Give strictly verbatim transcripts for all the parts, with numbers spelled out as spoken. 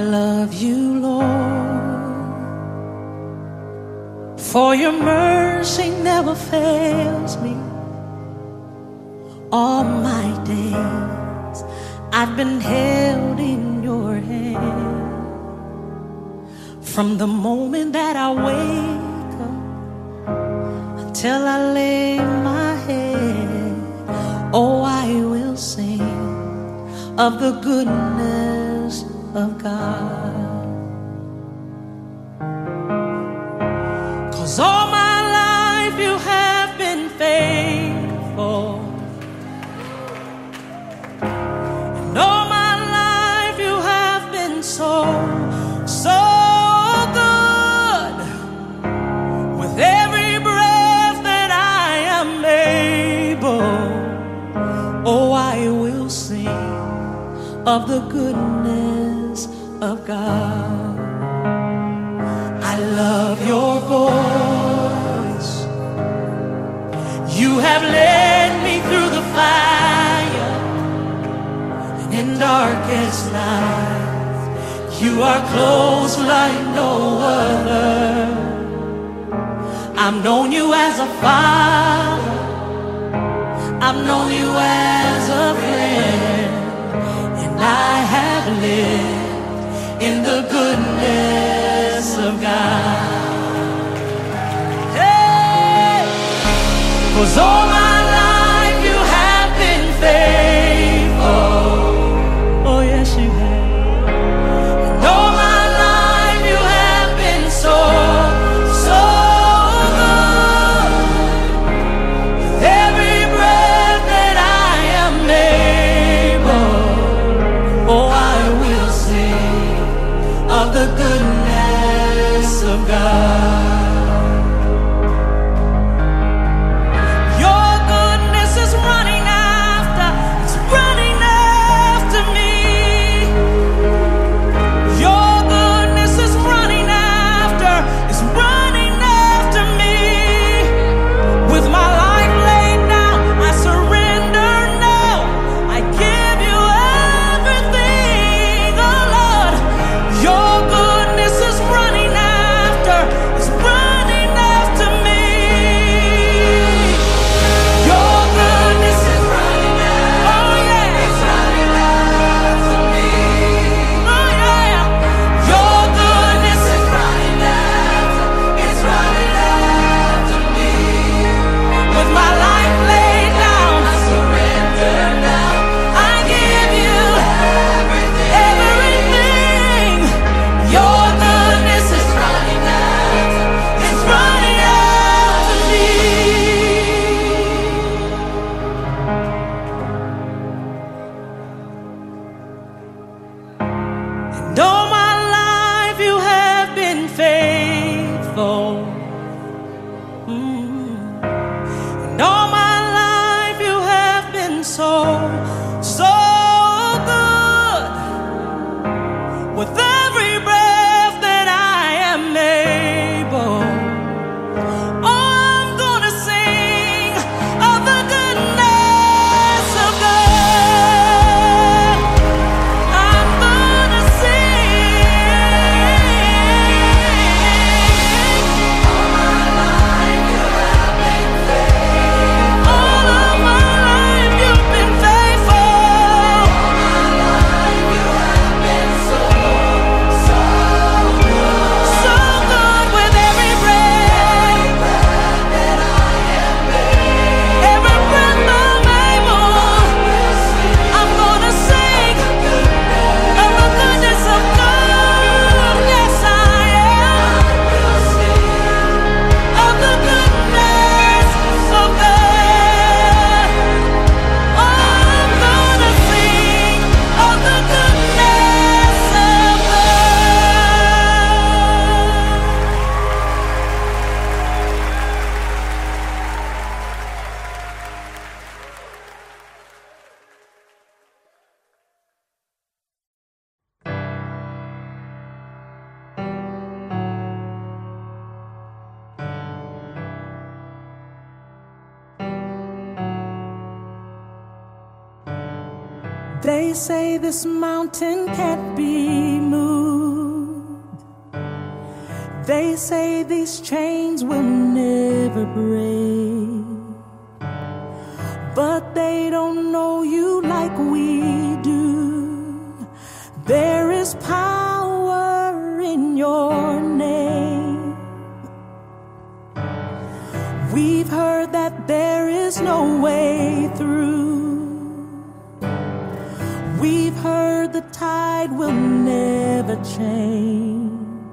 love you, Lord, for your mercy never fails me. All my days I've been held in your hand. From the moment that I wake up until I lay my head, oh, I will sing of the goodness of God. 'Cause all my life you have been faithful, and all my life you have been so, so good. With every breath that I am able, oh, I will sing of the goodness of God. I love your voice. You have led me through the fire, and in darkest night, you are close like no other. I've known you as a father, I've known you as a friend, and I have lived in the goodness of God. Hey! 'Cause all my life you have been faithful. Oh yes you have. And all my life you have been so, so good. With every breath that I am able, oh, I will sing of the goodness of God. Your goodness is running after, it's running after me. Your goodness is running after, it's running after me. With my life laid down, I surrender now. I give you everything, oh Lord. Your goodness is running after, it's running after me. Your goodness is running after, oh yeah, it's running after me. Oh yeah, your goodness is running after, it's running after me. With my life laid down, I surrender now. I give you everything, everything. Your goodness is running after, it's running after me. And all my life you have been faithful. Mm. And all my life you have been so, so good. With every breath that I am able, oh, I'm gonna sing of the goodness of God. I'm gonna sing. All my life you have been faithful. All of my life you've been faithful. All my life you have been so, so good. So good. With every breath that I am able, every breath I'm able, I'm gonna sing of the goodness of God. Yes, I am. Of the goodness of God. Oh, I'm gonna sing of the goodness of They say this mountain can't be moved. They say these chains will never break, but they don't know you like we do. There is power in your name. We've heard that there is no way through. We've heard the tide will never change.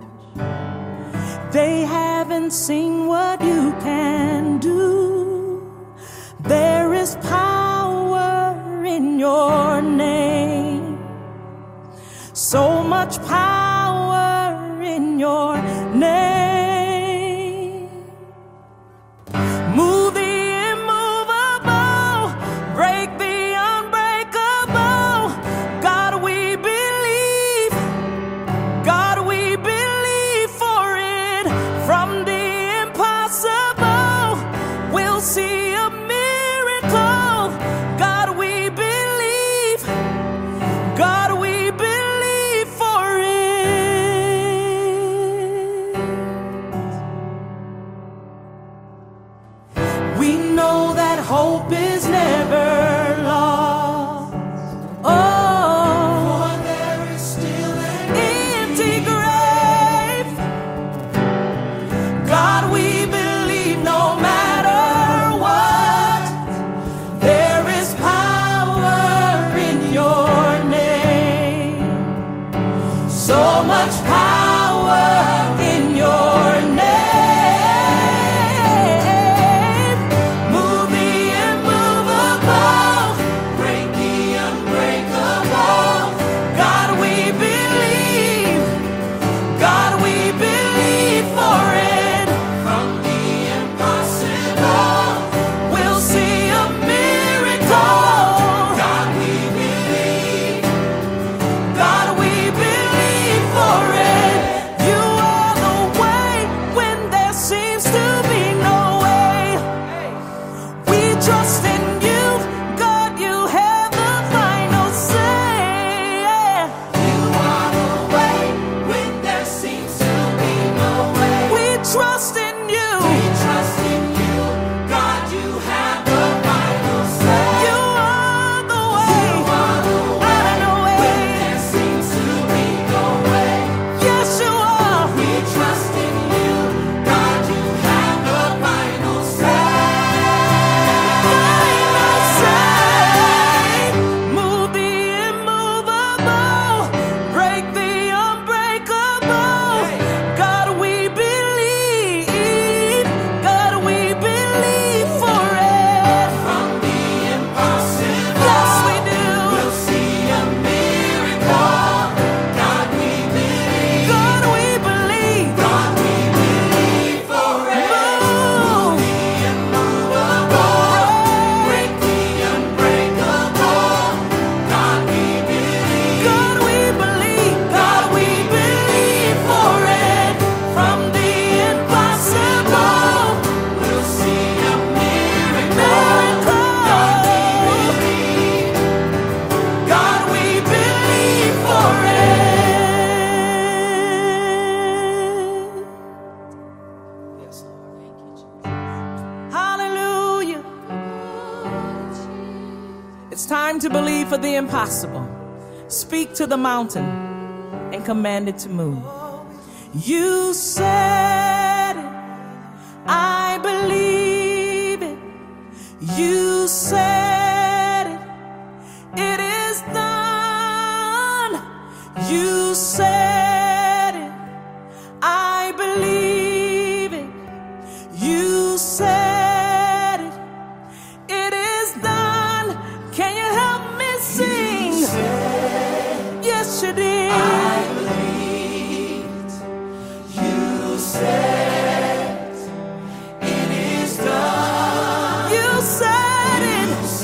They haven't seen what you can do. There is power in your name. So much power in your name. Move the immovable, break the unbreakable. God, we believe. God, we believe for it. From the impossible, we'll see a miracle. God, we believe. God, we believe for it. We know that hope is never lost. Oh, for there is still an empty grave. God, we believe no matter what, there is power in your name. So much power in your name. Move the immovable, break the unbreakable. God, we believe. God, we believe for it. From the impossible, we'll see a miracle. God, we believe. God, we believe for it. You are the way when there seems to be no way. We trust in you. God, you have the final say. You are the way when there seems to be no way. We trust in you. We trust in you. God, you have the final say. You are the way. You are the way. I know when there seems to be no way. Yes, you are. We trust in you. God, you have the final say. Final say. Move the immovable, break the unbreakable. God, we believe. God, we believe for it. From the impossible, yes, we do. We'll see a miracle. God, we believe. God, we believe. God, we believe for it. Move the immovable, break the unbreakable. God, we believe. God, we believe. God, we believe for it. From the impossible, we'll see a miracle. God, we believe. God, we believe for it. Yes, Lord. Thank you, Jesus. Hallelujah. It's time to believe for the impossible. Speak to the mountain and command it to move. You said it. I believe it. You said it. It is done. You said it. I believe it. You said it. It is done. Can you help me sing? Yes, you did. I believed. You said it is done. You said it.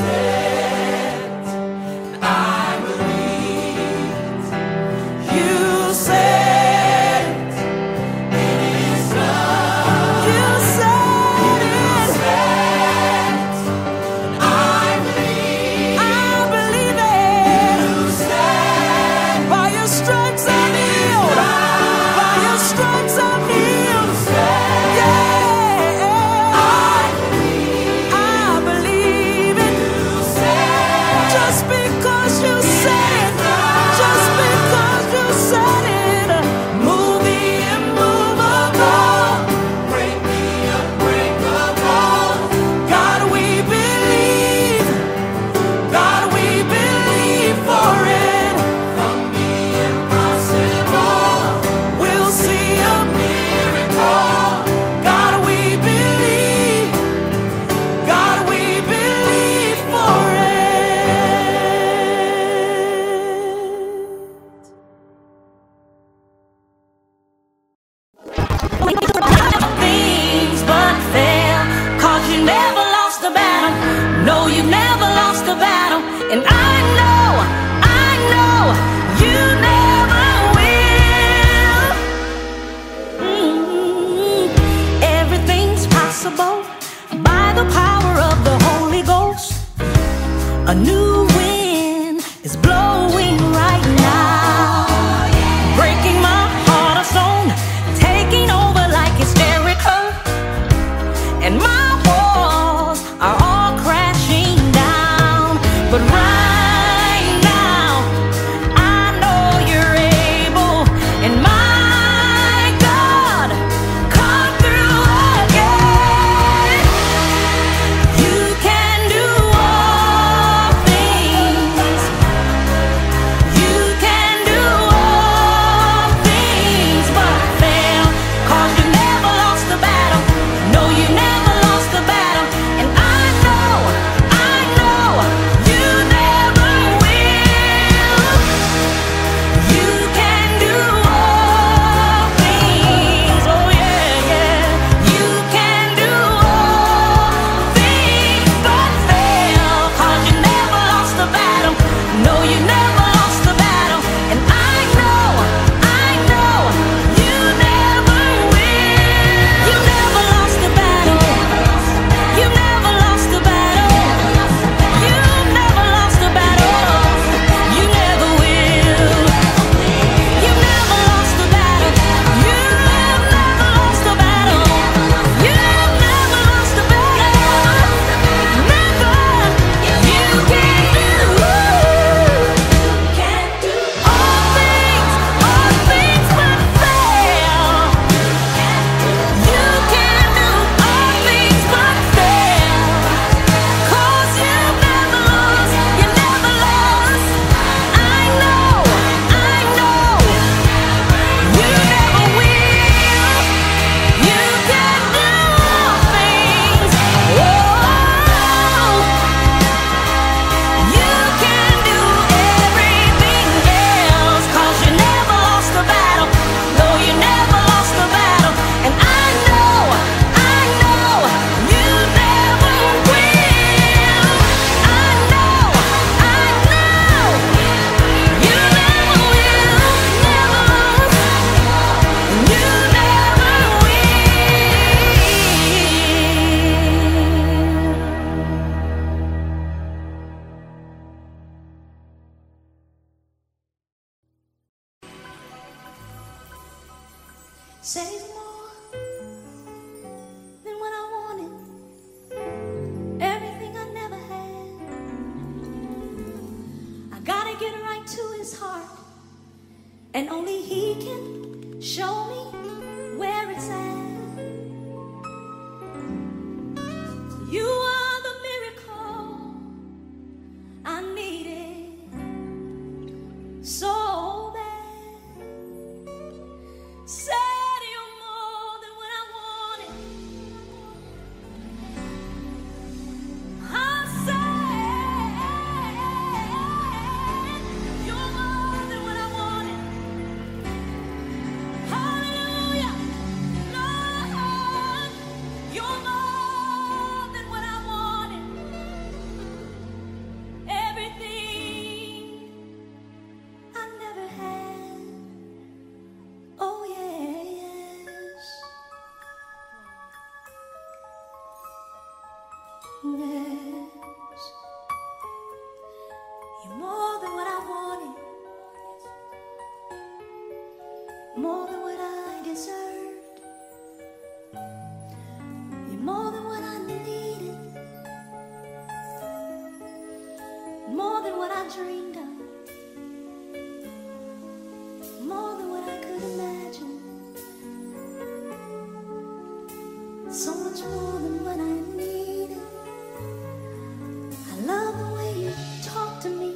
Said he's more than what I wanted, everything I never had. I gotta get right to his heart, and only he can show me where it's at. You are the miracle I needed so bad. Said you're more than what I wanted. I said you're more than what I wanted. Hallelujah, Lord, you're more than what I wanted. Everything I never had. Oh yes, yes. You're more than what I wanted, more than what I deserved. You're more than what I needed, more than what I dreamed of, more than what I could imagine, so much more than what I needed. I love the way you talk to me,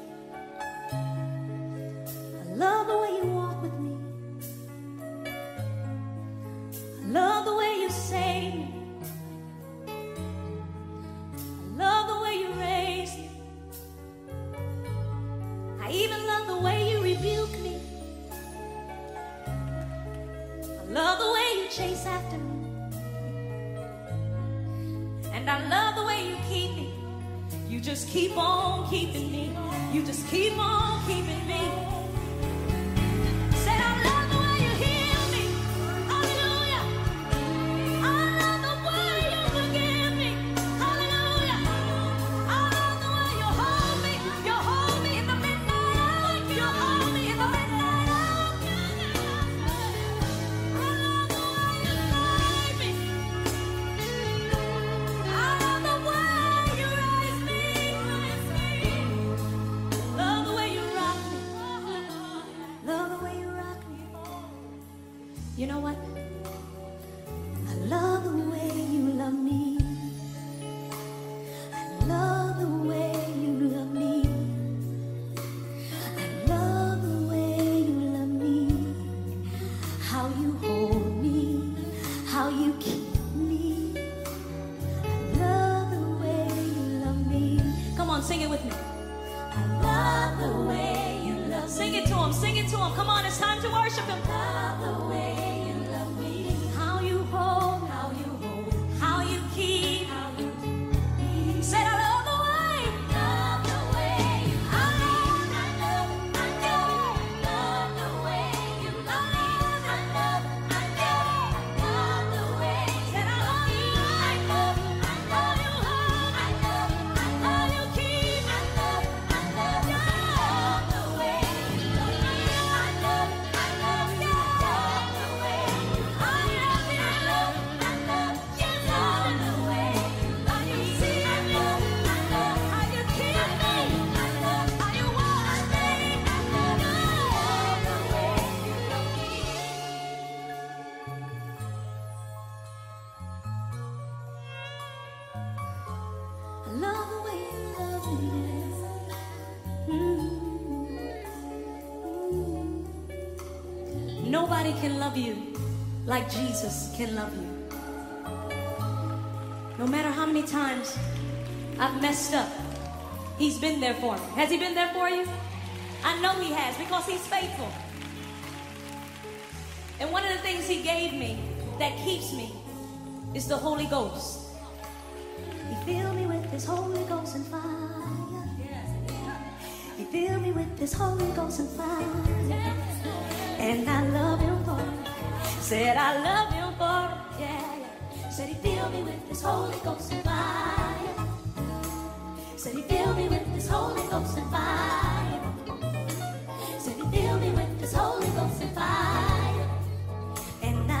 I love the way you walk with me, I love the way you save me, I love the way you raise me, I even love the way you rebuke me, I love the way you chase after me, and I love the way you keep me. You just keep on keeping me. You just keep on keeping me. Said I love the way you heal me. Hallelujah. I love the way you forgive me. Hallelujah. I love the way you hold me. You hold me in the midnight hour. You hold me in the midnight hour. I love the way you guide me. I love the way you raise me. Love the way you rock me. Love the way you rock me. You know what? I love the way you love me. I love the way you love me. I love the way you love me. How you hold me, how you keep me. I love the way you love me. Come on, sing it with me. I love the way you love me. Sing it to him, sing it to him. Come on, it's time to worship him. Love the way you love me. How you hold, how you hold, how you keep, how you keep. Said I love the way, love the way you love me. I love, I love, love the way you love me. I love, I love, love the way. Said I love you, I love, I love you, I love, I love you keep. I love, I love, love the way you love me. I love, I love you, love the way you love me. I love, I love, you love the way you love me. See, I love, I love how you keep me. I love how you wash me. I love, love the way you love me. I love the way you love me. Mm. Nobody can love you like Jesus can love you. No matter how many times I've messed up, he's been there for me. Has he been there for you? I know he has, because he's faithful. And one of the things he gave me that keeps me is the Holy Ghost. He filled me with his Holy Ghost and fire. He filled me with his Holy Ghost and fire. And I love him for it. Said I love him for it. Yeah, yeah. Said he filled me with his Holy Ghost and fire. Said he filled me with his Holy Ghost and fire. Said he filled me with his Holy Ghost and fire. And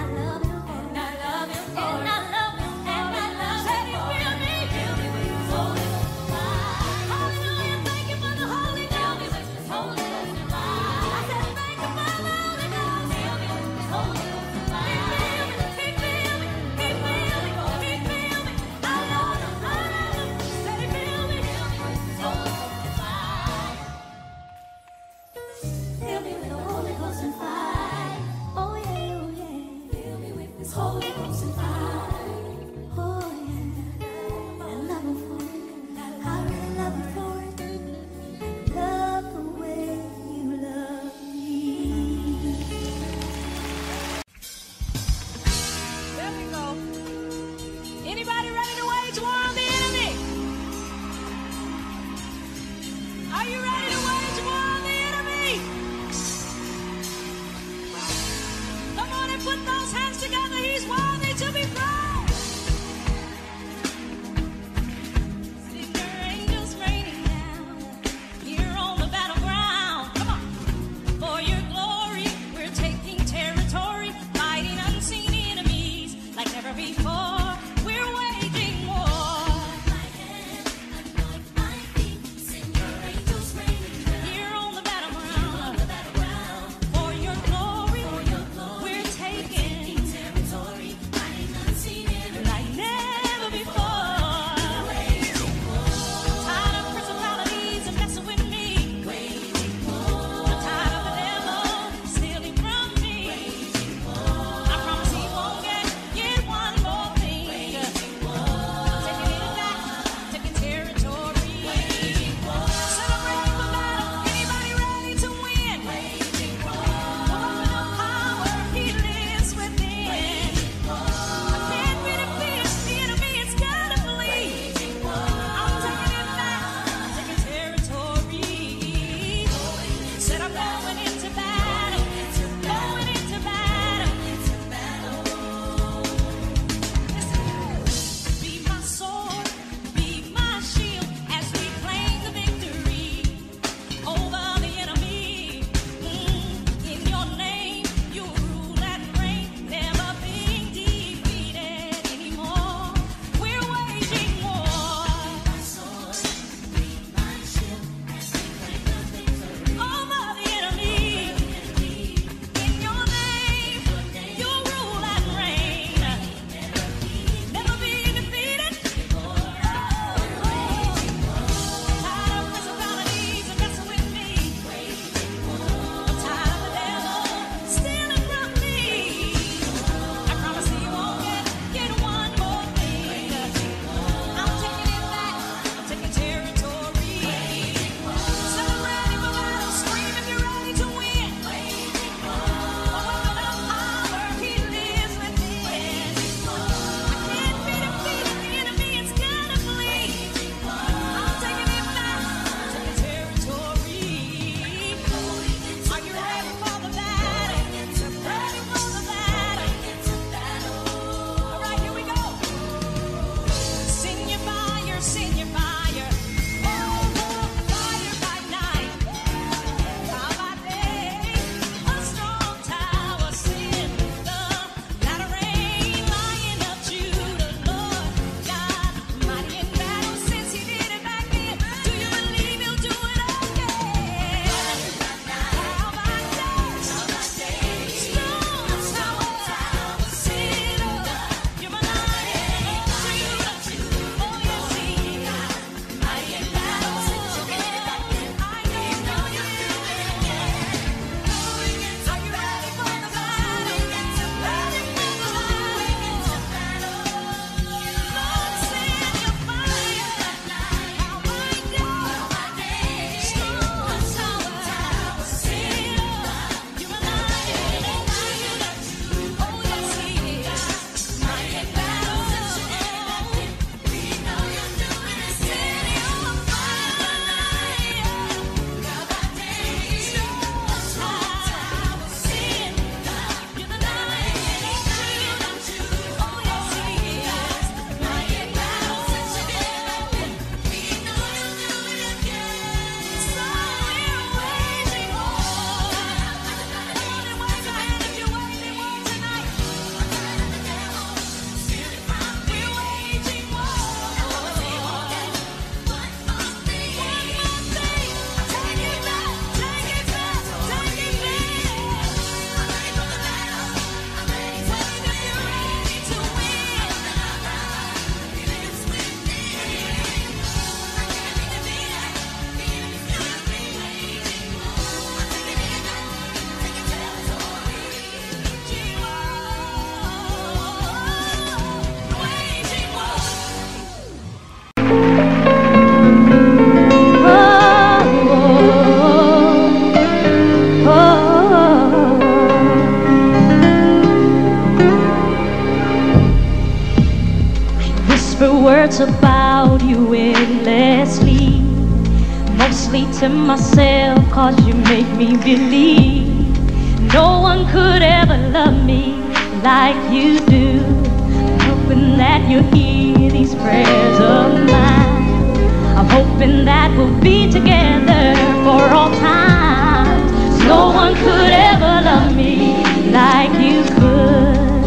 words about you endlessly, mostly to myself, cause you make me believe no one could ever love me like you do. I'm hoping that you hear these prayers of mine. I'm hoping that we'll be together for all time. No one could ever love me like you could.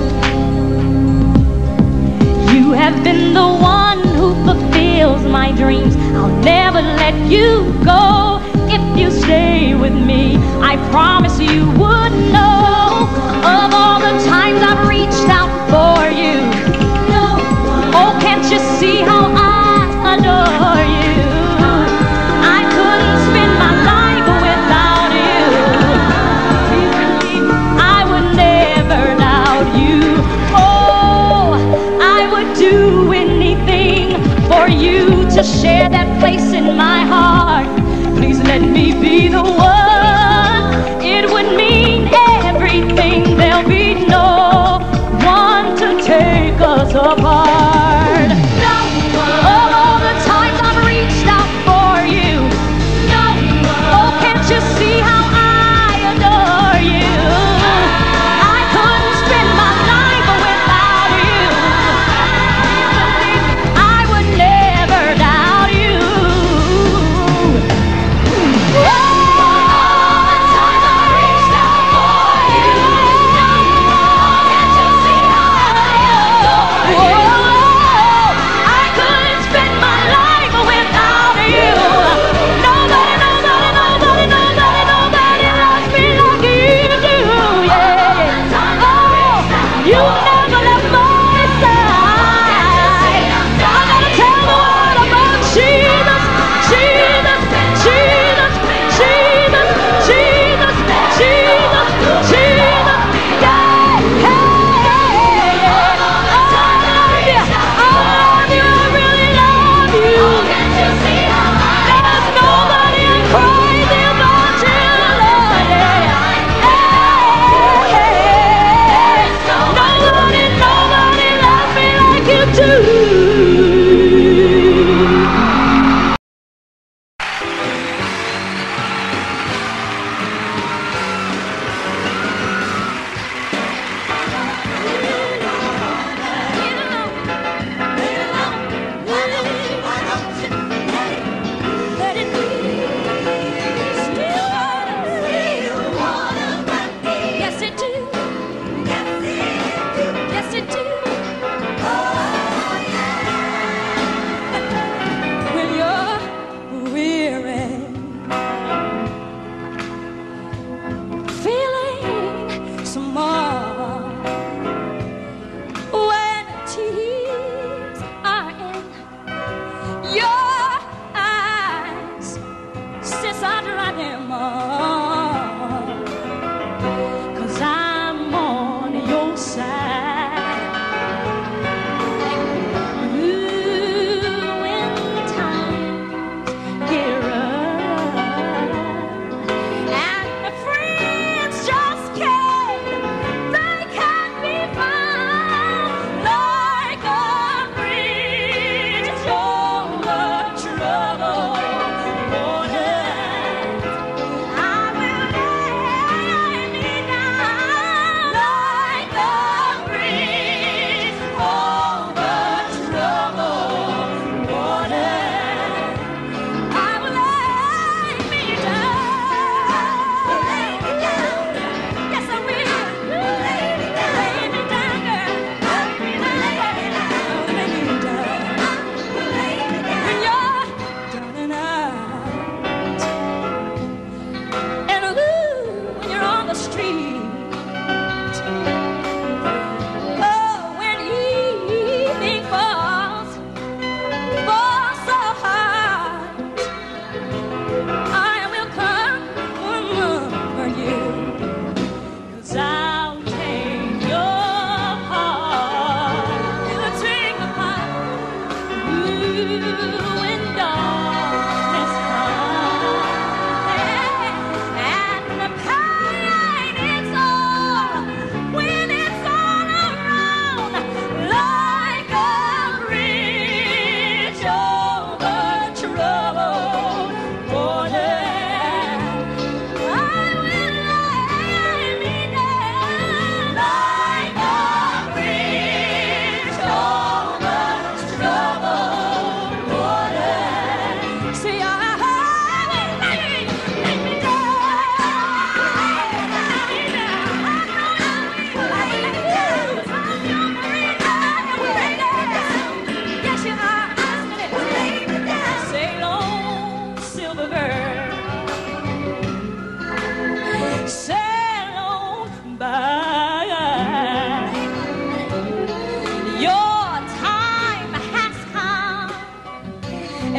You have been the one who fulfills my dreams. I'll never let you go. If you stay with me, I promise you would know of all the times I've reached out for you. Oh, can't you see how I adore you? I couldn't spend my life without you. Please believe I would never doubt you. Oh, I would do anything for you to share that place in my heart. Please let me be the one. It would mean everything. There'll be no one to take us apart. No one. Of all the times I've reached out for you. No one. Oh, can't you see how I adore you? I couldn't spend my life without you. I would never doubt you. Oh!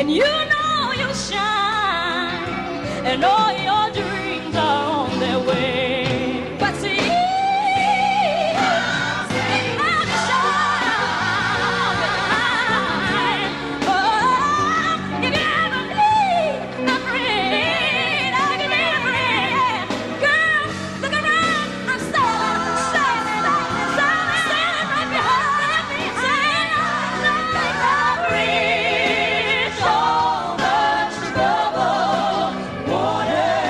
and you know you shine, and all your dreams are on their way. But see, I'm shine. Oh, if you ever need a friend, I can be a friend. Girl, look around, I'm standing, standing, standing, standing right behind me. Saying, I've reached all the trouble, wanted.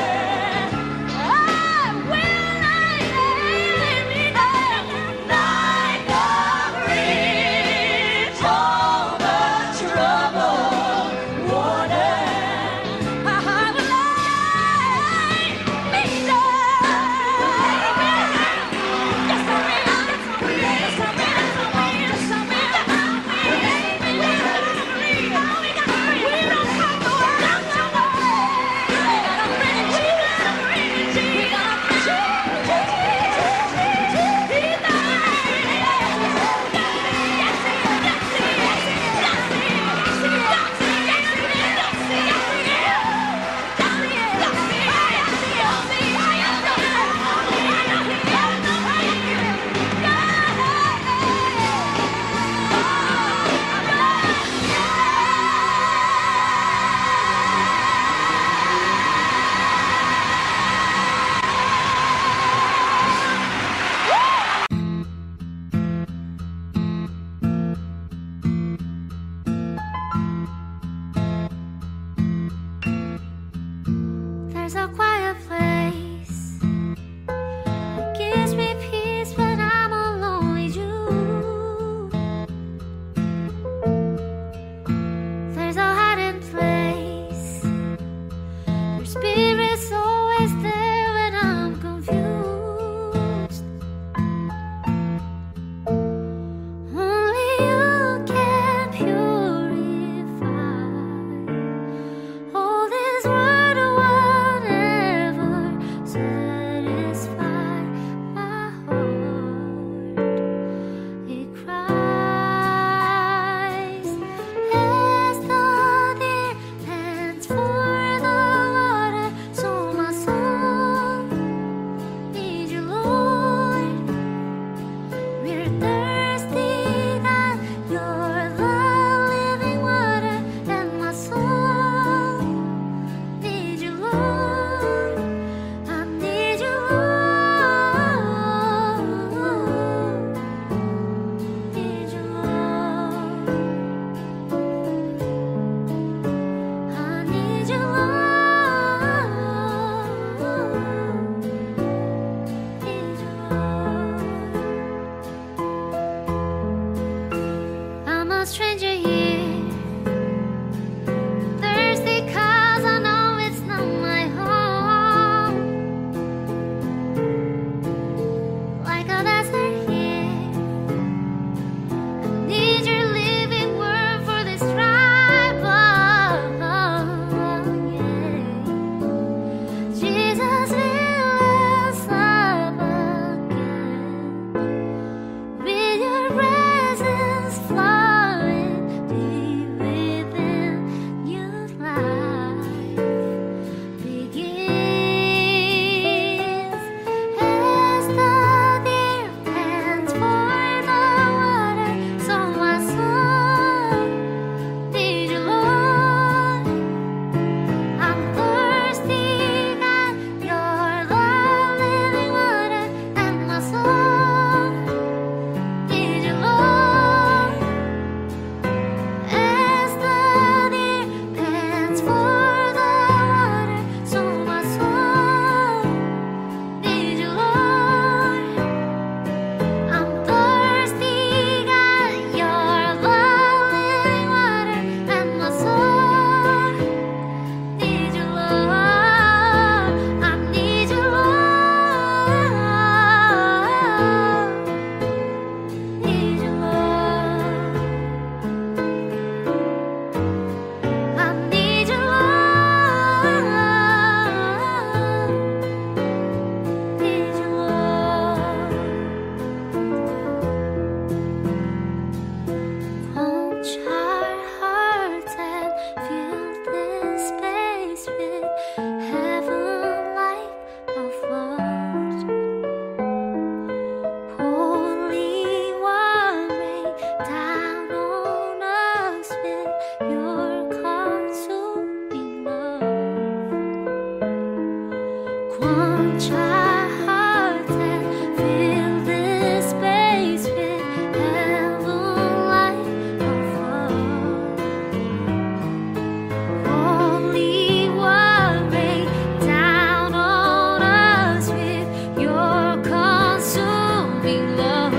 feel love.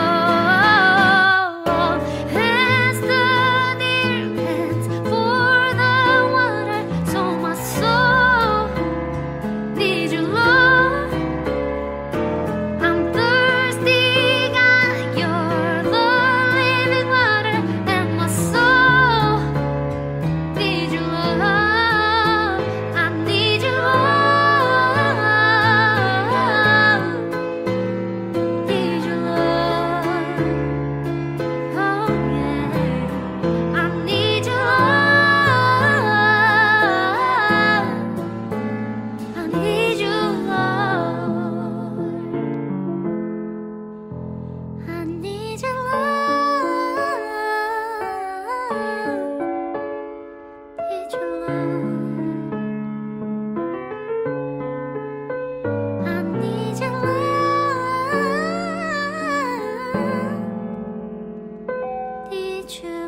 As the deer pants for the water, so my soul needs your love. I'm thirsty, God, you're the living water, and my soul needs your love. I need your love. Need your love. Oh yeah. I need your love. I need your love. I need your love. Need your love. I need your love. Need your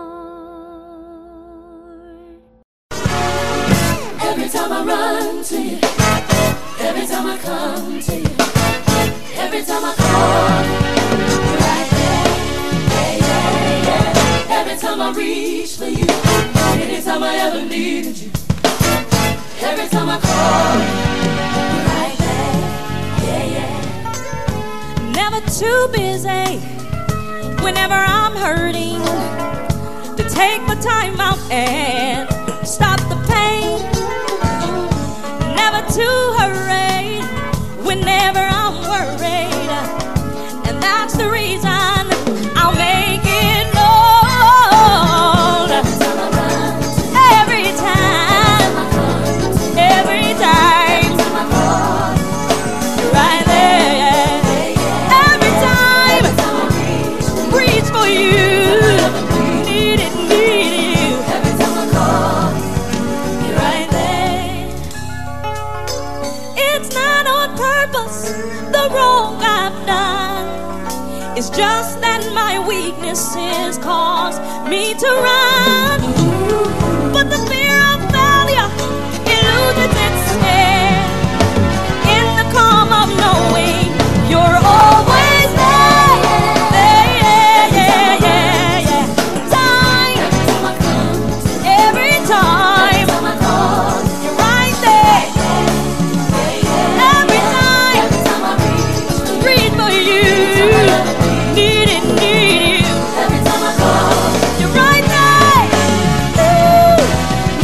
Lord. Every time I run to you, every time I come to you, every time I call, you're right there. Yeah, yeah, yeah. Every time I reach for you, anytime I ever needed you, every time I call, you're right there. Yeah, yeah. Never too busy whenever I'm hurting to take my time out and stop the pain. Never too hurried whenever I'm worried, and that's the reason I'll make it known. Every time, every time, you're right there. Every time, reach for you. Need it, need you. Every time I call, You're right there. It's not on purpose, the wrong I've done. It's just that my weaknesses cause me to run. But the fear of failure eludes its head in the calm of knowing you're always there. There, yeah, yeah, yeah, yeah. Time, every time I come, every time, every time I call, you're right there. yeah, yeah. Every time, Every time I reach, breathe for you. Need it, need you. every time I call, You're right there. Ooh.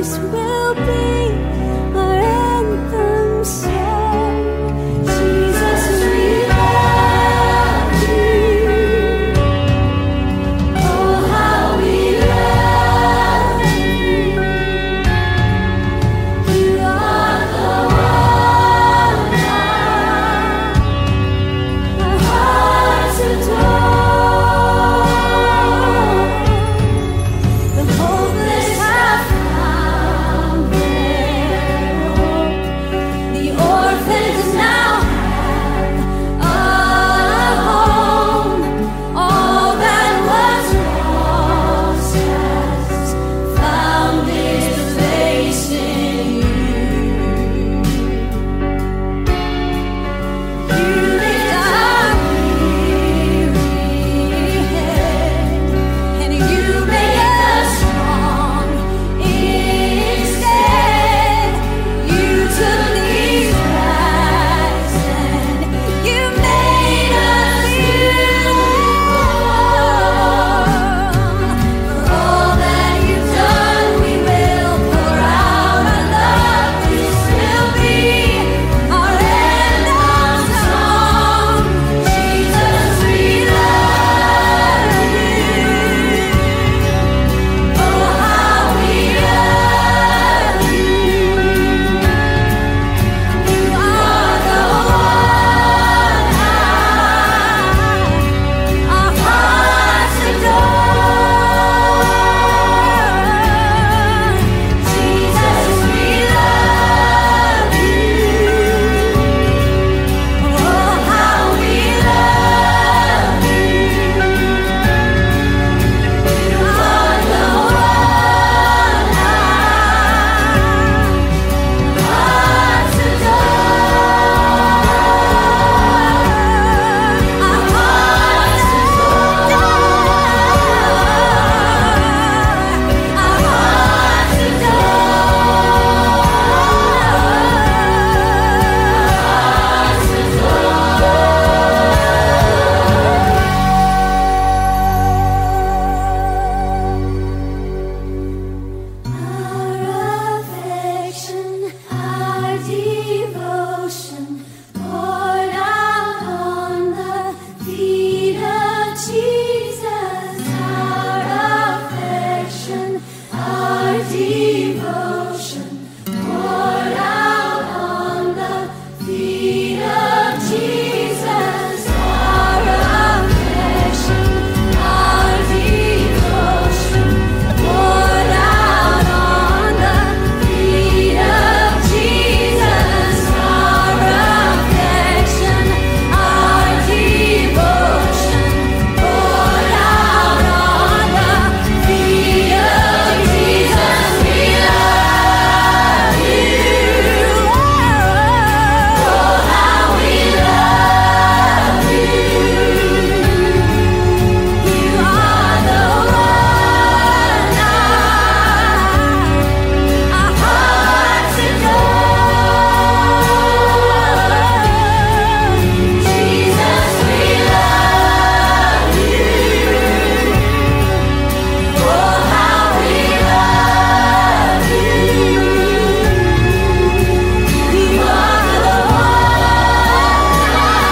peace will be our anthem song. Jesus, we love you. Oh, how we love you. You are the one our hearts adore. The hopeless have found their hope. The orphans now have a home. All that was lost has found its place in you. You lift our weary head, and you make us strong instead. You took these rags and you made us beautiful. For all that you've done, we will pour out our love. This will be our anthem song. Jesus, we love you. Oh, how we love you. You are the one our hearts adore. Jesus, we love you. Oh, how we love you. You are the one hearts Our affection, our devotion, poured out on the feet of Jesus. Our affection, our devotion, poured out on the feet of Jesus. Our affection, our devotion, poured out on the feet of Jesus. Our affection, our devotion, poured out on the feet of Jesus. We love you. Oh, how we love you. You are the one our hearts adore. Jesus, we love you. Oh, how we love you. You are the one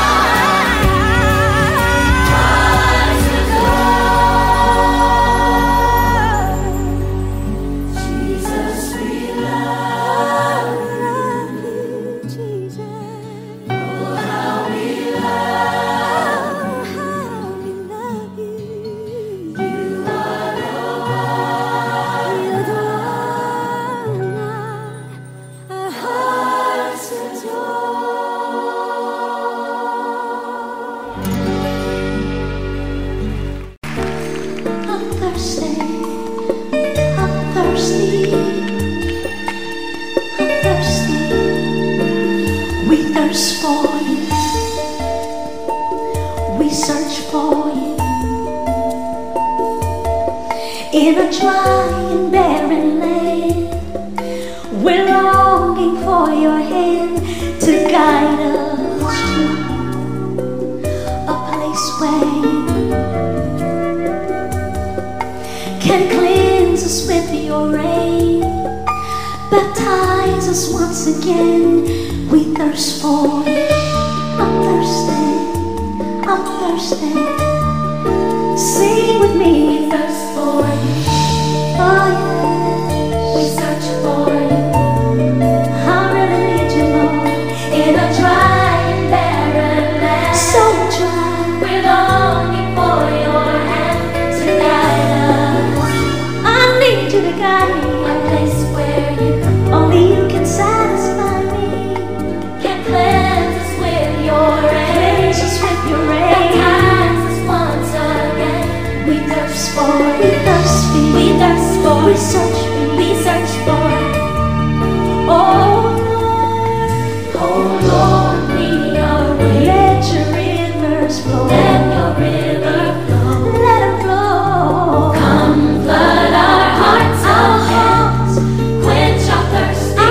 hearts adore. Jesus, we love you, Jesus. Oh, how we love, how we love you. You are the one our hearts adore. I'm thirsty, I'm thirsty, I'm thirsty. We thirst for you, we search for you. In a dry and barren land, we're longing for your hand to guide us to a place where you can cleanse us with your rain. us once again. We thirst for you. I'm thirsty, I'm thirsty. Sing with me. We thirst for you. Oh yes, we search for you. I really need you, Lord. In a dry and barren land, so dry, we're longing for your hand to guide us. I need you to guide me. A place where you, only you can satisfy me. Can cleanse us with your rain. Cleanse us with your rain. Baptize us once again. We thirst for, we thirst for, we thirst for, we search for, we search for. Oh Lord, oh Lord, we are waiting. Let your rivers flow. Let your river flow. Let it flow. Come flood our hearts, our hearts. Quench our thirsty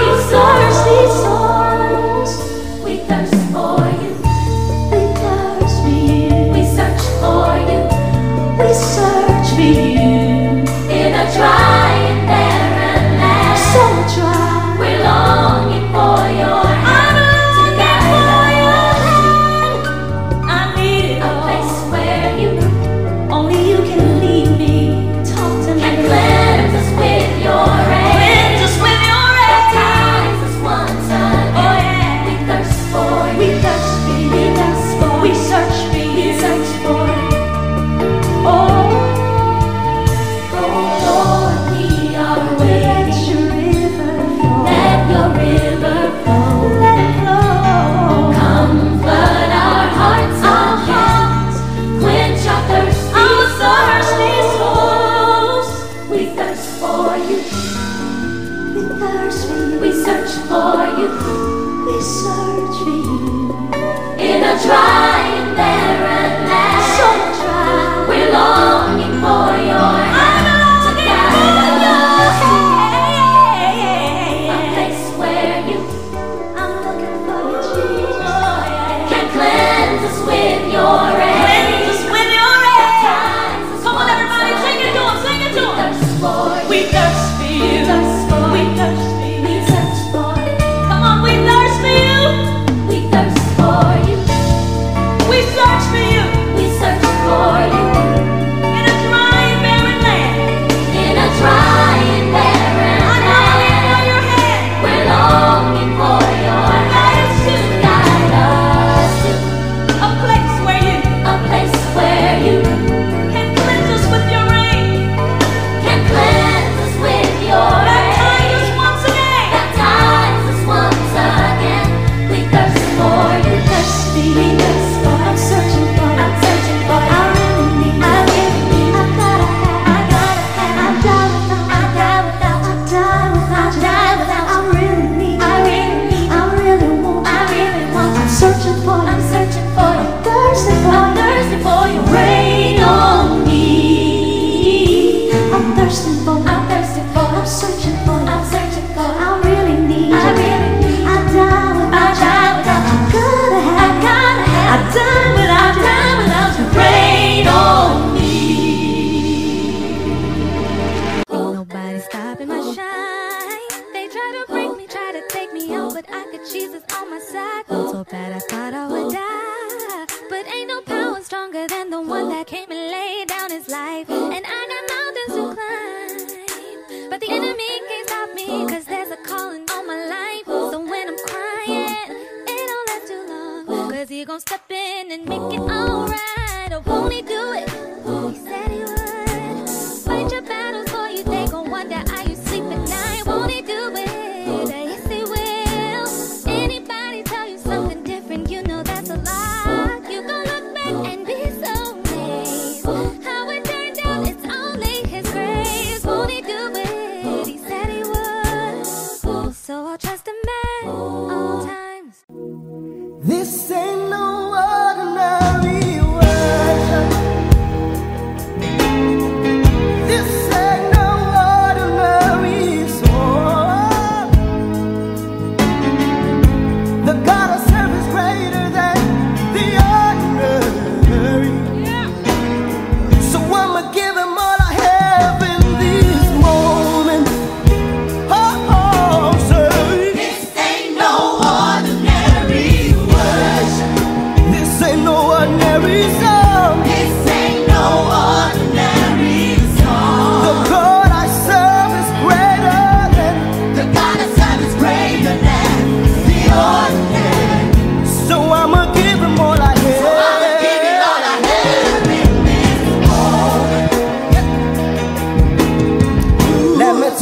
souls. We thirst for you. We thirst for you. We search for you. We search for you. In a dry and barren land, so dry, we're longing for your hand to guide us. I need it. A place where you, only you can lead me. Talk to me. Can cleanse us with your rain. Cleanse us with your rain. Baptize us once again. Oh yeah. We thirst for you. We thirst for you. We thirst for you. We search for you. We search for you. Oh. We search for you. We search for you. In a dry and barren land, so dry, we're longing for your hand to guide us. A place where you, I'm looking for you, Jesus, can cleanse us with your rain. Cleanse us with your rain. Come on, everybody, sing it to him, sing it to him. We thirst for you. We thirst for you. We thirst for you. Jesus on my side, so bad I thought I would die. But ain't no power stronger than the one that came and laid down his life. And I got mountains to climb, but the enemy can't stop me, cause there's a calling on my life. So when I'm crying, it don't last too long, cause he gon' step in and make it alright. Oh, won't he do it? He said he would. Fight your battles for you, they gon' wonder how you sleep at night. Won't he do it? Yes, he will. Anybody tell you something different, you know that's a lie. You gon' look back and be so amazed how it turned out, it's only his grace. Won't he do it? He said he would. So I'll trust him at all times. This ain't no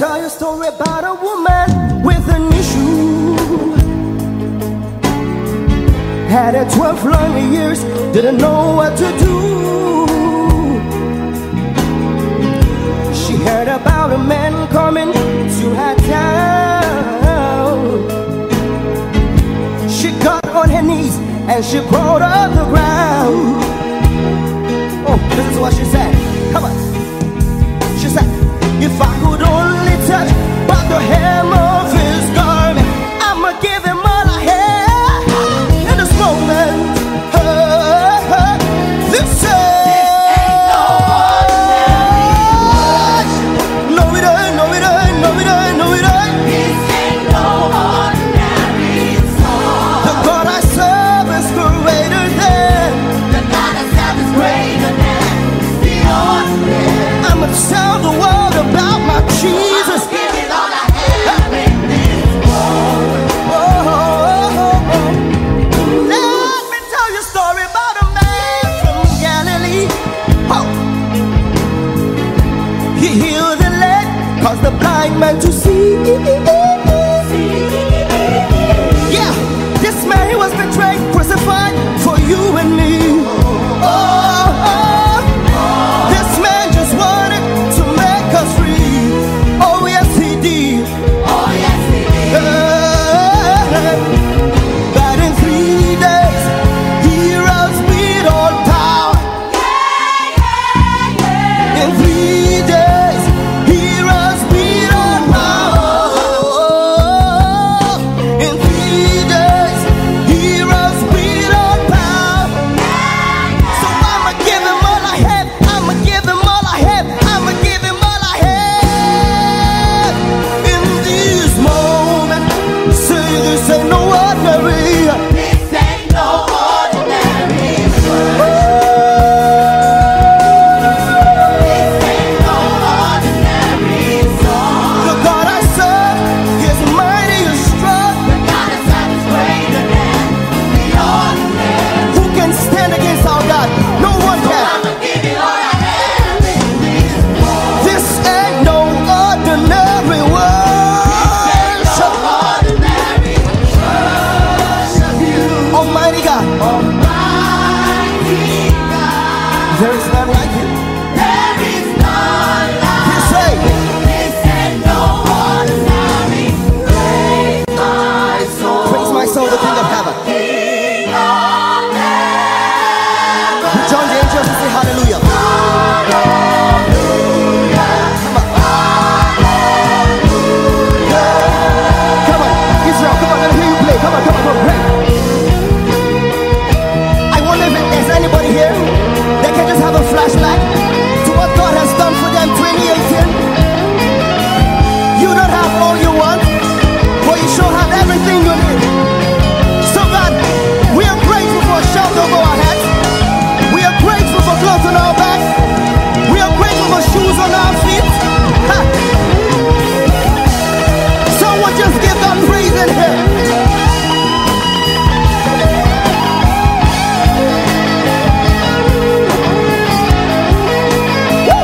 tell you a story about a woman with an issue. Had it twelve lonely years, didn't know what to do. She heard about a man coming to her town. She got on her knees and she crawled on the ground. Oh, this is what she said. Come on. She said, if I could only touch but the hem of his garment, I'ma give him all I have in this moment. Uh, uh, this is no ordinary. No, it ain't, no, it ain't, no, it ain't, no, it ain't. This ain't no ordinary song. The God I serve is greater than. The God I serve is greater than the ordinary. I'ma tell the world about my Jesus. I'm giving all I have in this world. Oh, oh, oh, oh. Let me tell you a story about a man from Galilee. Oh. He healed the leg, caused the blind man to see. Yeah, this man, he was betrayed, crucified for you and me. Oh, oh. This man just wanted to make us free. Oh yes he did. Oh yes he did. But in three days he rose with all power. Yeah, yeah, yeah. In three days he rose with all power. In three days he rose with all power. So I'ma give him all I have. I'ma give him all I have. I'ma give him all I have in this moment. Say this ain't no ordinary. This ain't no ordinary This ain't no ordinary song. The God I serve is mighty and strong. The God I serve is greater than the ordinary. Who can stand against our God? No one can. I'ma give it all I have in this world. This ain't no ordinary worship. Ordinary worship you. Almighty God. Almighty God. There is none like you. There is none like you. Say, this ain't no ordinary. Praise my soul. Praise my soul, the King of heaven. King of heaven. We join the angels and say hallelujah. Come on, Israel, come on, let me hear you play. Come on, come on, come on, play. I wonder if there's anybody here that can just have a flashback to what God has done for them twenty eighteen. You don't have all you want, but you sure have everything you need. So God, we are grateful for a shelter over our heads. We are grateful for clothes on our back. We are grateful for shoes on our feet. Ha. Someone just give God praise in here. Woo.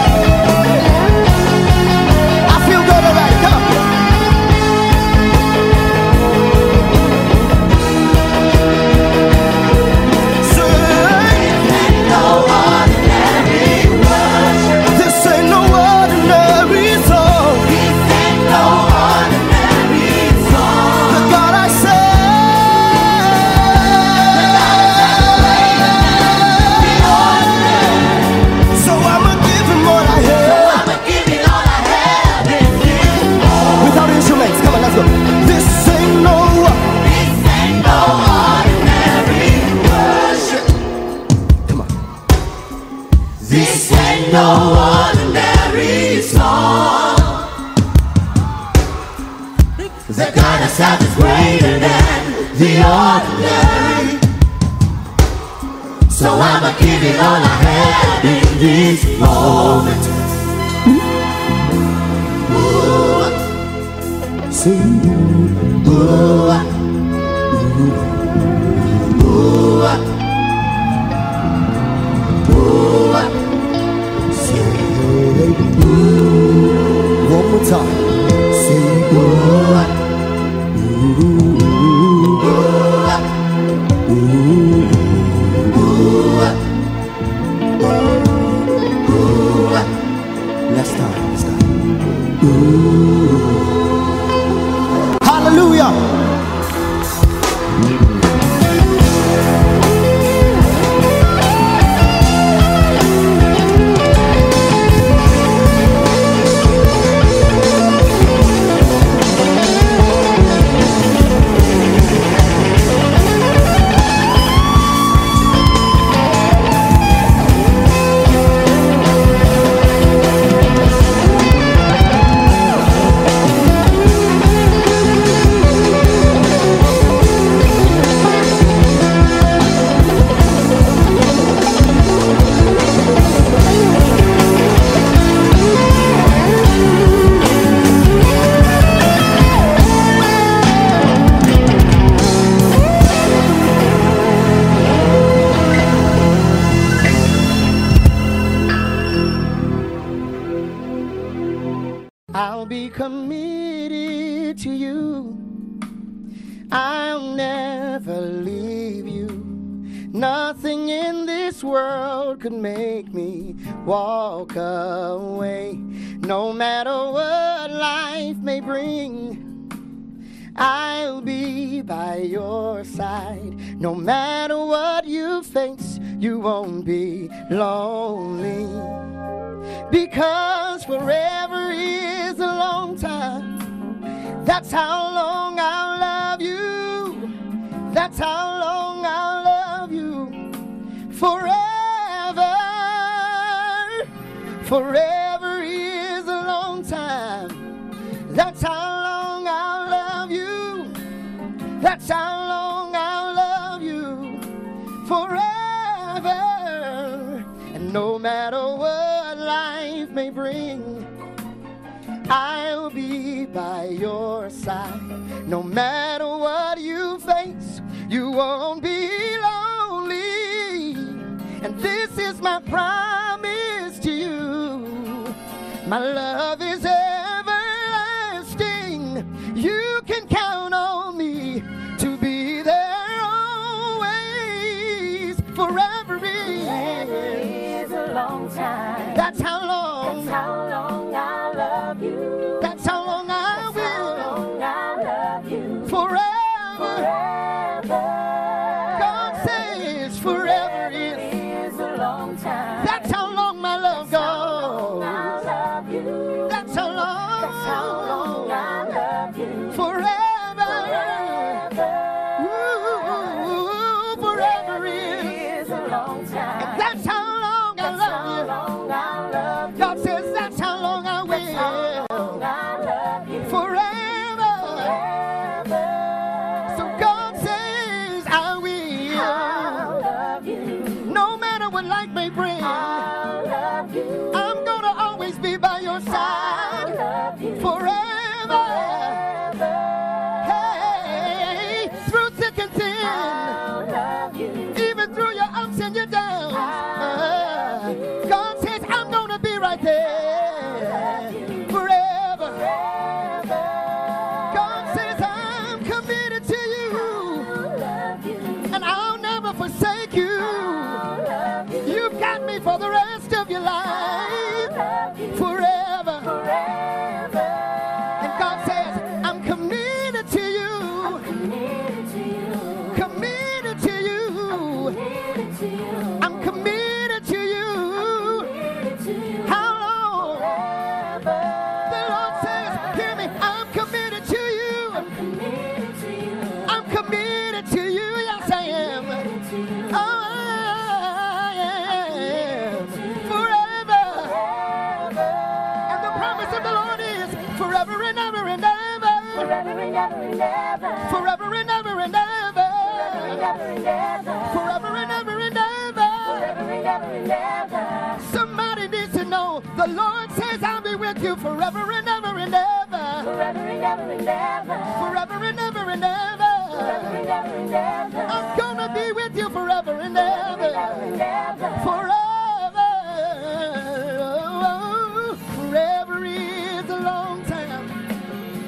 I feel good already. Come on. Say, no ordinary worship. This ain't no ordinary song. This ain't no ordinary song. The God I serve. So I'ma give him all I have. I'ma give it all I have in this world. Without instruments, come on, let's go. This ain't no. This ain't no ordinary worship. Come on. This ain't no ordinary song. The God I serve is greater than the ordinary. So I'ma give it all I have in this moment. Ooh. Sing. Ooh. Ooh. Ooh. Say. Ooh. One more time. Let's start. Let's start. Hallelujah. I'll be committed to you. I'll never leave you. Nothing in this world could make me walk away. No matter what life may bring, I'll be by your side. No matter what you face, you won't be lonely. Because forever is a long time. That's how long I'll love you. That's how long I'll love you. Forever. Forever is a long time. That's how long I'll love you. That's how long I'll love you. Forever. And no matter what life may bring, I'll be by your side. No matter what you face, you won't be lonely. And this is my promise to you. My love is everlasting. You can count on me to be there always. Forever is a long time. That's how long. That's how long I love you. That's how long I That's how will. long I love you. Forever. Forever. God says forever is. is a long time. That's how long my love That's how long goes. I love you. That's how long. That's how long I love you. Forever. Forever. Ooh, forever is. is a long time. And that's how long I That's love how you. long I love you. God says that's how long I That's how will. long I love you. Forever. Forever. So God says I will. I'll love you. No matter what life may bring, I'll love you. I'm gonna always be by your I'll side. love you. Forever. Forever. Hey, through thick and thin, I'll love you. even through your ups and your downs, uh, God says I'm gonna be right there forever. Forever. God says I'm committed to you, I'll love you. and I'll never forsake you. I'll love you. You've got me for the rest of your life, Love you. forever. Forever. And God says I'm committed to you, Committed to you. committed to you. Committed to you. I'm committed to you. Committed to you. How long? Forever. The Lord says, hear me, I'm committed to you. Committed to you. I'm committed to you. Yes, I am. Committed to you. Oh, I am. Forever. Forever. And the promise of the Lord is forever and ever and ever. Forever and ever and ever. Forever and ever and Forever and ever. ever and ever. Forever and ever and Forever ever. and ever and ever. Somebody needs to know the Lord says I'll be with you forever and ever and ever. Forever and ever and ever. Forever and ever and Forever ever. and ever and ever. I'm gonna be with you forever and Forever ever. and ever. Forever. Oh, forever is a long time.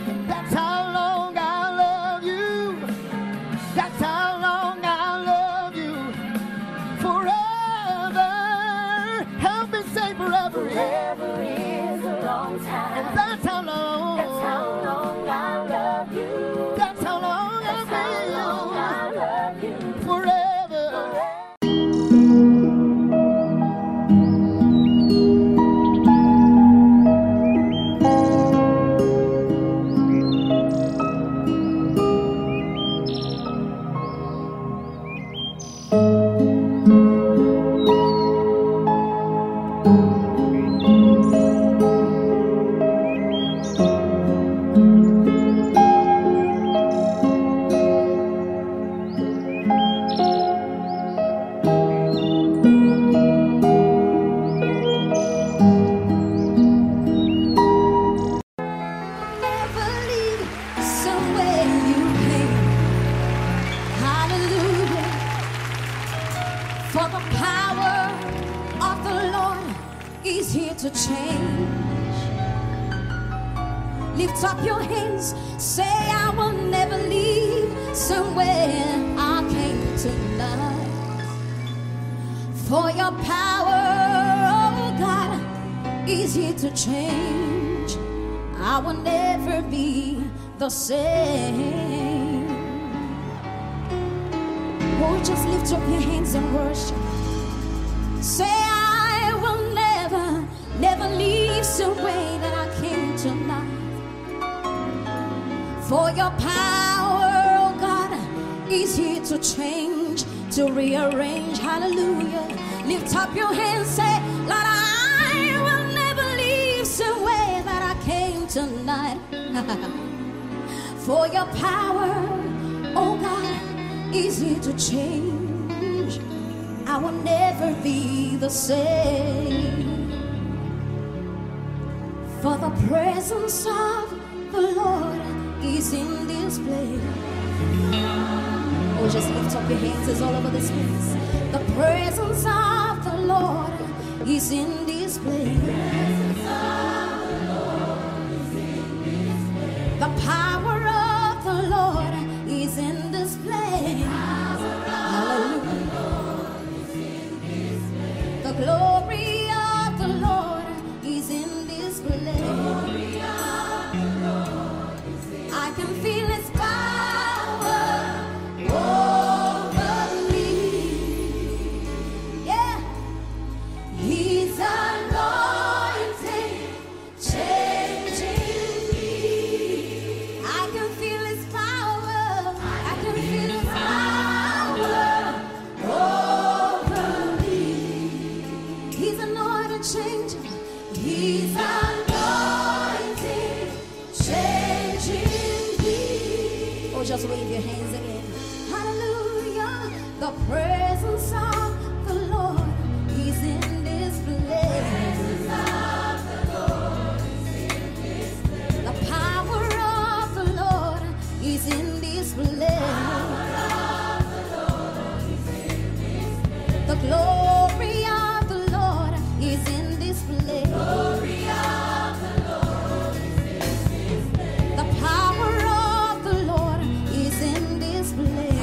to change. Lift up your hands, say I will never leave somewhere I came tonight. For your power, oh God, is here to change. I will never be the same. Oh, just lift up your hands and worship. Say I will never, never leave some way that I came tonight. For your power, oh God, is here to change, to rearrange. Hallelujah. Lift up your hands, say, Lord, I will never leave some way that I came tonight. For your power, oh God, is here to change. I will never be the same. For the presence of the Lord is in this place. Oh, just lift up your hands, it's all over this place. The presence of the Lord is in this place. The power of the Lord is in this place. Hallelujah. The glory of the Lord is in this place. I can feel His power over me. Yeah. His anointing changing me. I can feel His power. I can feel His power over me. His anointing changing. His anointing changing me. Or just wave your hands again. Hallelujah. The presence of the Lord is in this place. The power of the Lord is in this place. The glory of the Lord is in this place. The power of the Lord is in this place.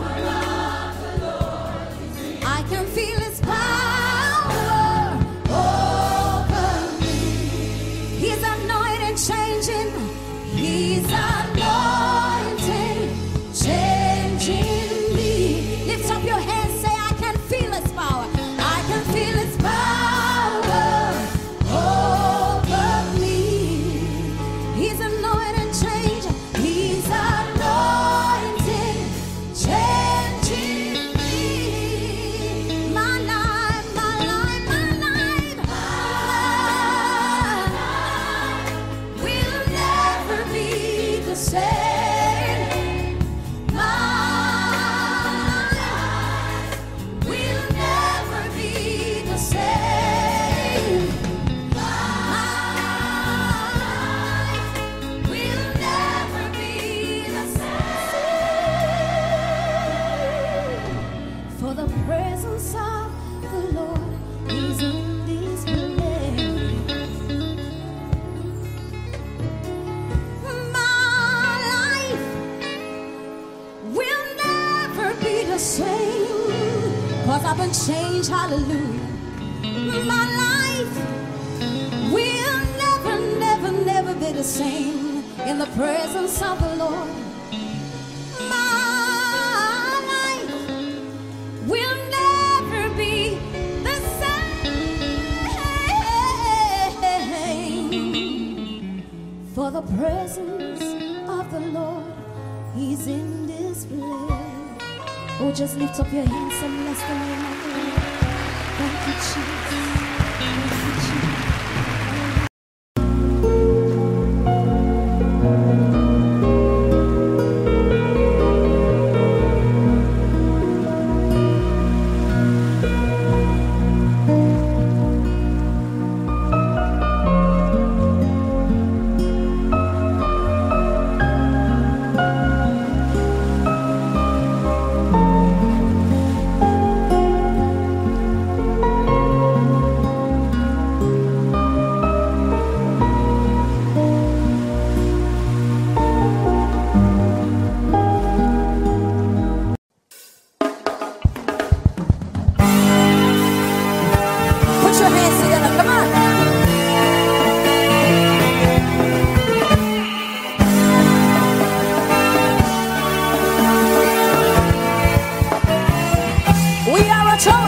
I can feel His power over me. His anointing changing. His anointing changing me. Lift up your hands, say I can feel His power. I can feel His power over me. His anointing changing. His anointing changing me. My life, my life, my life, my life will never be the same. My life will never be the same. My life will never be the same. For the presence of the Lord is in this place. My life will never be the same. Cause I've been changed, hallelujah. My life will never, never, never be the same in the presence of the Lord. My life will never be the same. For the presence of the Lord is in this place. Oh, just lift up your hands and bless the name of the Lord. Thank you, Jesus. Thank you, Jesus.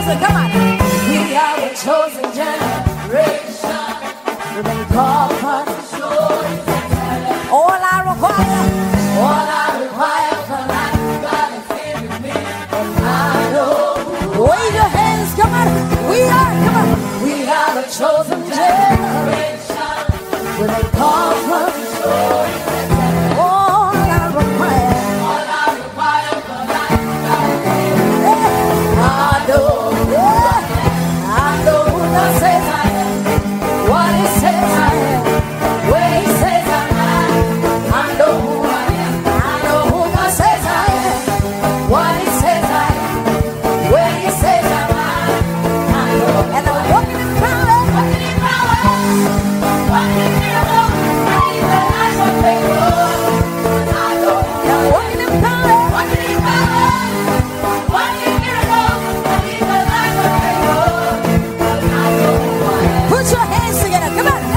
chosen. Come on. We are a chosen generation. We've been called for to show His excellence. All I require, all I require for life, God is giving me. And I know. Wave your hands, come on. We are, come on. We are a chosen generation. We've been called for to show His excellence. All I require, all I require for life, God is giving me. I know, yeah, I know who God says I am, what He says I am, where He says I'm at. I know who I am, I know who God says I am, what He says I am, where He says I'm at. I know, and I'm walking in power, walking in power, walking in miracles, I live a life of faith. I know, and I'm walking in power, walking in power, walking in miracles, I live a life of faith. I know who I am. Put your hands together, come on.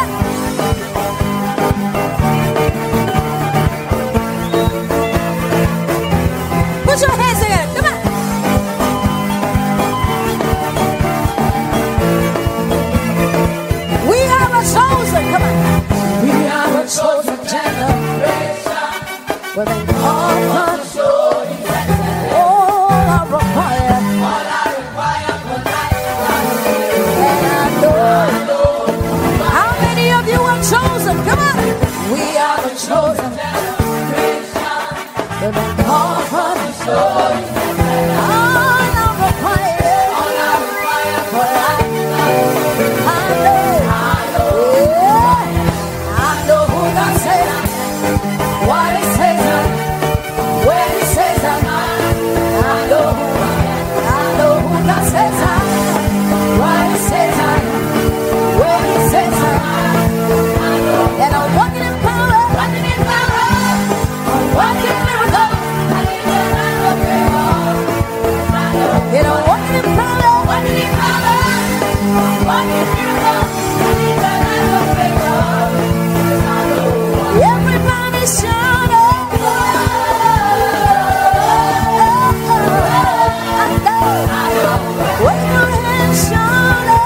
Put your hands together, come on. We are a chosen, come on. We are a chosen generation. We've been called for to show His excellence. All I require, all I require for life, God is giving me. And I know, how many of you are chosen? Come on. We are a chosen generation. We've been called for to show His excellence. All I require, all I require for life, God is giving me. I know, I know, yeah, I know who God said I am, what He says I am, where He says I'm at. I know who I am, I know who God says I am, what He says I am, where He says I'm at. I know, and I'm walking in power, walking in power, I'm walking in miracles, I live a life of faith. I know, and I'm walking in power, walking in power, walking in miracles, I live a life of faith. I know, everybody shout out. I know, I know, wave your hands, shout out.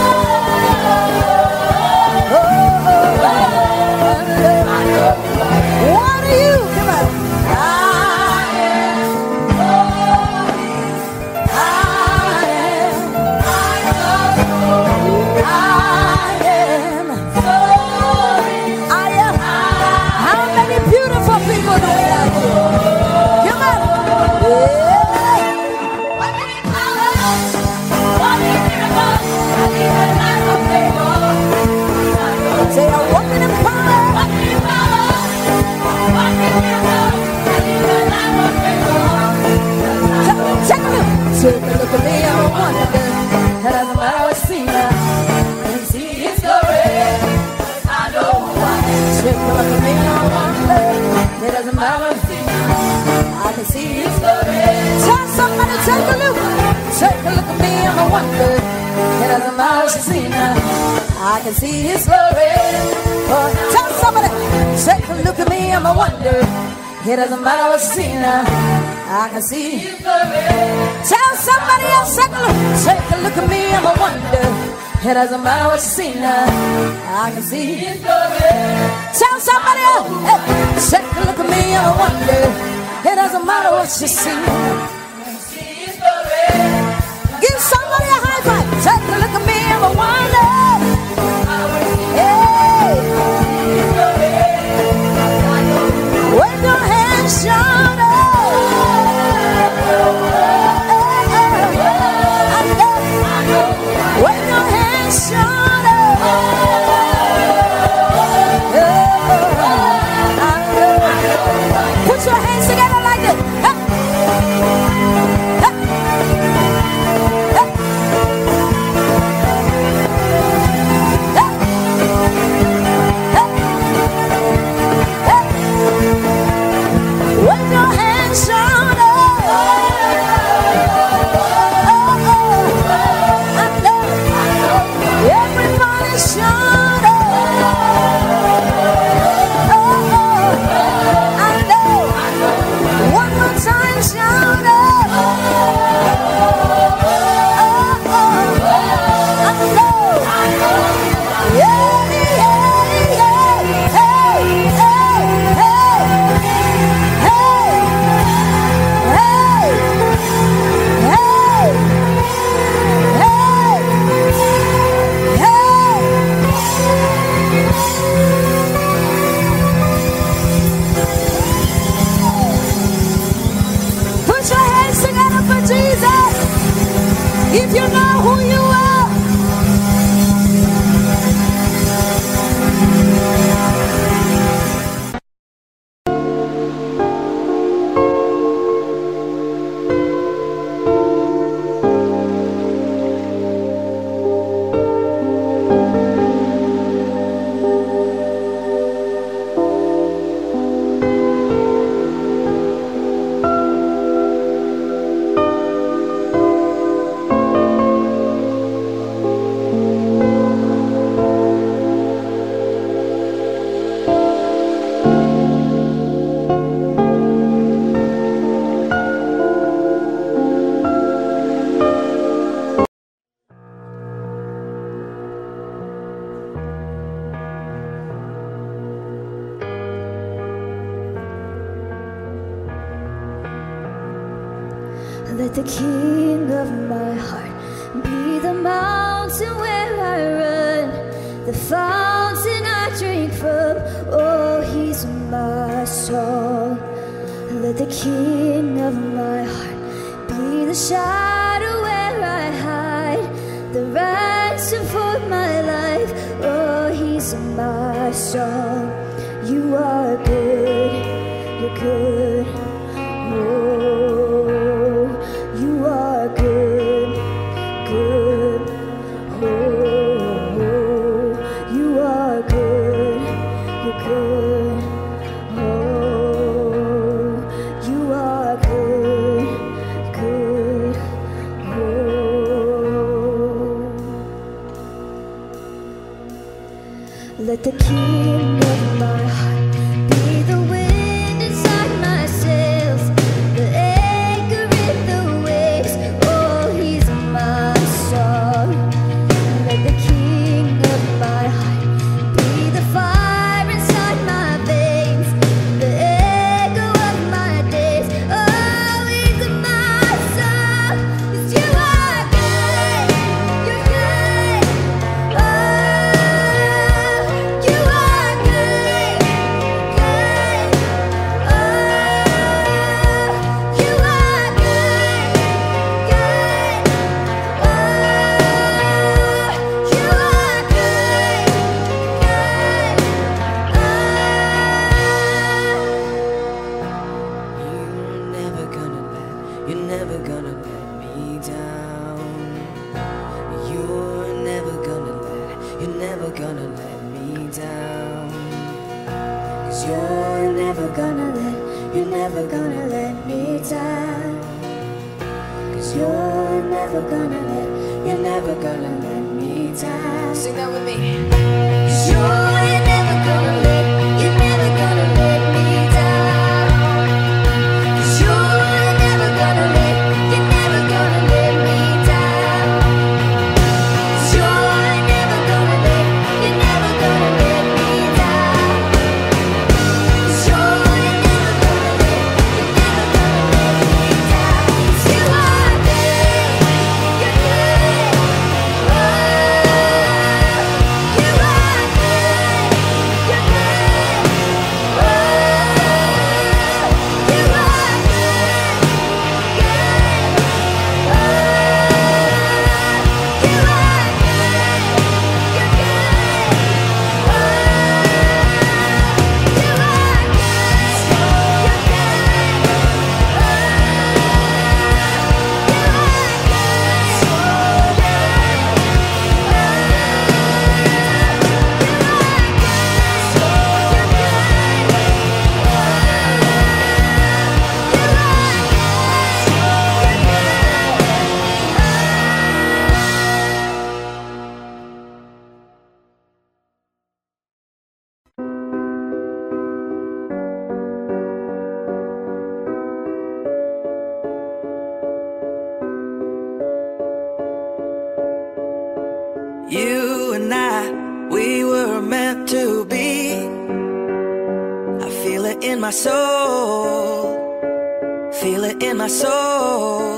I know, what are you? Come on. I am holy. I am, I know, I am holy. I am. How many beautiful people do we have here? Come on. Yeah. Walking in power, walking in miracles, I live a life of faith. Say, I'm walking in power, walking in power, walking in miracles, I live a life of faith. Take a look, take a look at me, I'm a wonder. That doesn't matter what I see now, I can see His glory. I know who I am. Take a look at me, I'm a wonder. It doesn't matter what I see now, I can see His glory. Tell somebody, take a look, take a look at me, I'm a wonder. It doesn't matter what you see now, I can see His glory. Oh, tell somebody, take a look at me, I'm a wonder. It doesn't matter what you see now, I can see His glory. Tell somebody else, take a look, take a look at me, I'm a wonder. It doesn't matter what you see now, I can see His glory. Tell somebody else, hey, take a look at me, I'm a wonder. It doesn't matter what you see, I can see His glory. Give somebody a high five. Take a look at me, I'm a wonder. Hey, wave your hands, shout out. Wave your hands, shout out. Put your hands together like this. you know who you are. Let the king of my heart be the mountain where I run, the fountain I drink from. Oh, he's my song. Let the king of my heart be the shadow where I hide, the ransom for my life. Oh, he's my song. You are good, you're good. Oh, you are good, good. Oh, you are good, you're good. Oh, you are good, good. Oh, let the king of my heart be the wind inside my sails, the anchor in the waves. Oh, he's my song. Let the king of my heart be the fire inside my veins, the echo of my days. Oh, he's my song. 'Cause you are good, you're good. Oh, you are good, good. Oh, you are good, good. Oh, you are good, good. You're never gonna let, you're never gonna let me down. You're never gonna let, you're never gonna let me down. 'Cause you're never gonna let, you're never gonna let me down. 'Cause you're never gonna let, you're never gonna let me down. Sing that with me. 'Cause you're never gonna let, you're never gonna let me down. 'Cause you're never gonna let, you're never gonna let me down. 'Cause you're never gonna let, you're never gonna let me down. 'Cause you're never gonna let, you're never gonna let me down. 'Cause you are good, you're good. Oh, you are good, you're good. Oh, you are good, good. Oh, you are good, you're good. Oh, you are good, you're You and I, we were meant to be. I feel it in my soul, feel it in my soul.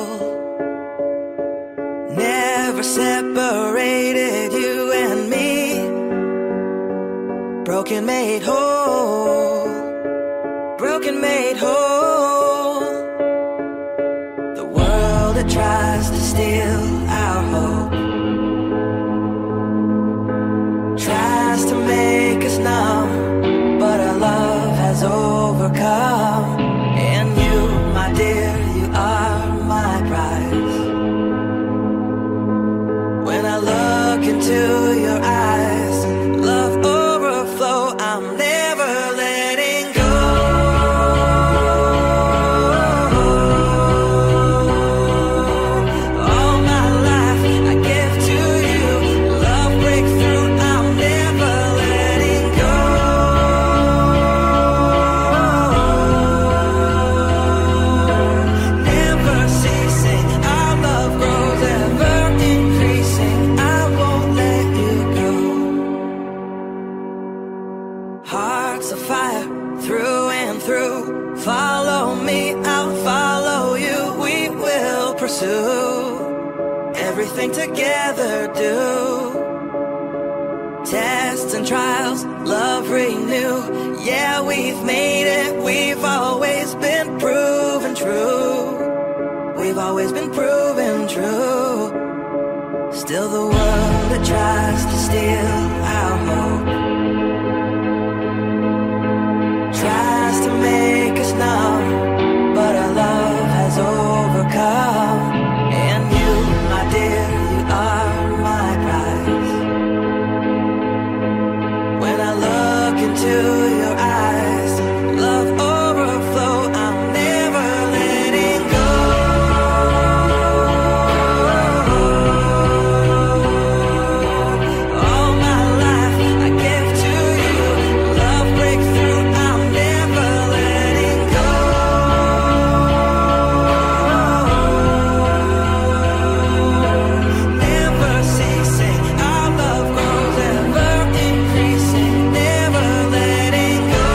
Never separated, you and me. Broken made whole, broken made whole. The world that tries to steal our hope overcome. And you, my dear, you are my prize. When I look into your eyes, love overflow, I'm never letting go. All my life I give to you, love breakthrough, I'm never letting go. Never ceasing, our love grows, ever increasing, I won't let you go. Hearts of fire, through and through, follow me, I'll follow you, we will pursue everything together, do tests and trials, love renew. Yeah, we've made it, we've always been proven true. We've always been proven true. Still the world that tries to steal our hope, tries to make us numb, but our love has overcome. And you, my dear, you are my prize. When I look into your eyes, love overflow, I'm never letting go. All my life I give to you, love breakthrough, I'm never letting go. Never ceasing, our love grows, ever increasing, never letting go.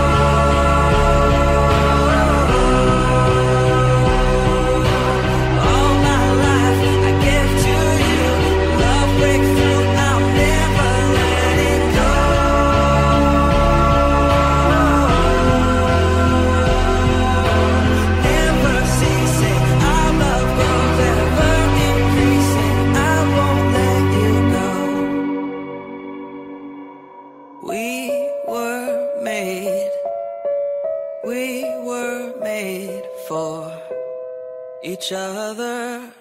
All my life I give to you, love breakthrough, I'm never letting go. Never ceasing, our love grows, ever increasing, I won't let you go. We were made, we were made for each other.